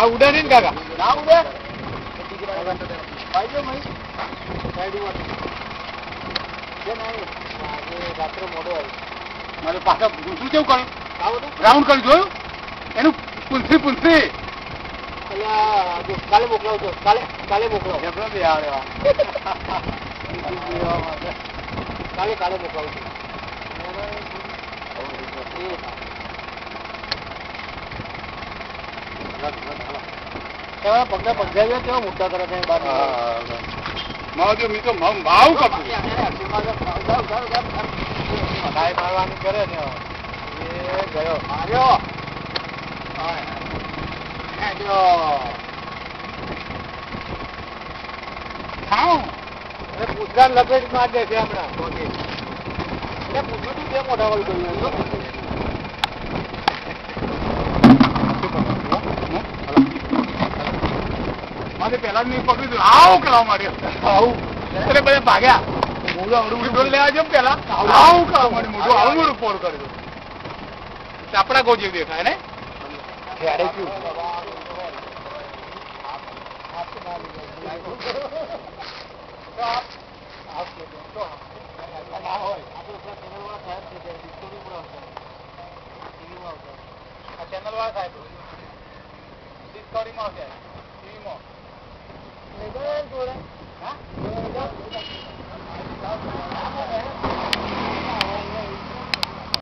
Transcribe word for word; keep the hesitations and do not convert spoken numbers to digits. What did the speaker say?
આ ઉડે નહીં કાકા, ના ઉડે. રાત્રે મોડો આવ્યો મારે પાછા શું કેવું કર્યું રાઉન્ડ કરી જોયું એનું પુલસી પુલસી કાલે મોકલાવજો કાલે કાલે મોકલાવો કાલે કાલે મોકલાવજો પગને પંજાબી કેવા મોટા કરે છે માવ મી તો માવ કપું મારવાનું કરે ને એ ગયો માર્યો પૂછડા લપેટ માર દે છે હમણાં પૂછ્યું બે મોટા વાળું કર્યું મારે પેલા જ નહીં પકડી દીધું આવું કરવા માંડ્યો આવું એટલે બધા ભાગ્યા મોઢું આવડું ડોલ લેવા જો પેલા આવું કરવા માંડ્યું મોઢું આવું મોઢું પોર કરી દઉં ચાપડા ગો જેવું દેખાય ને ખેડે ગયું ચેનલ વાળા સાહેબ ડિસ્કવરીમાં આવશે ટીવીમાં